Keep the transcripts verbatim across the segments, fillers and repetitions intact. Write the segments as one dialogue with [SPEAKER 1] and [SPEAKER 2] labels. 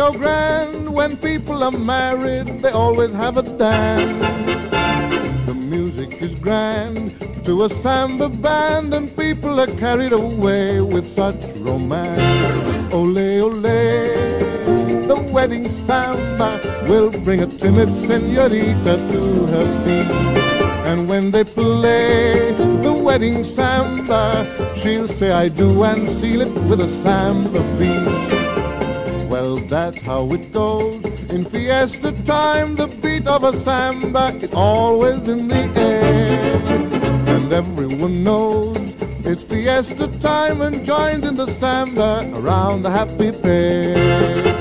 [SPEAKER 1] so grand. When people are married, they always have a dance. The music is grand to a samba band, and people are carried away with such romance. Ole, ole, the wedding samba will bring a timid senorita to her feet. And when they play the wedding samba, she'll say I do and seal it with a samba beat. Well, that's how it goes in fiesta time. The beat of a samba is always in the air, and everyone knows it's fiesta time and joins in the samba around the happy pair.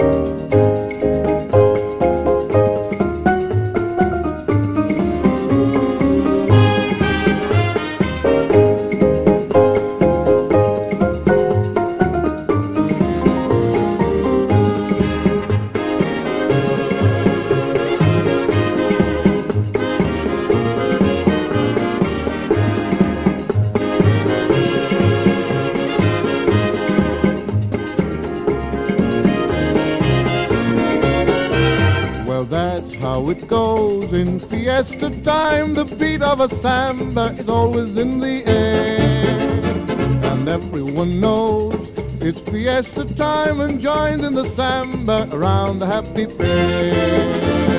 [SPEAKER 1] That's how it goes in fiesta time. The beat of a samba is always in the air, and everyone knows it's fiesta time and joins in the samba around the happy pair.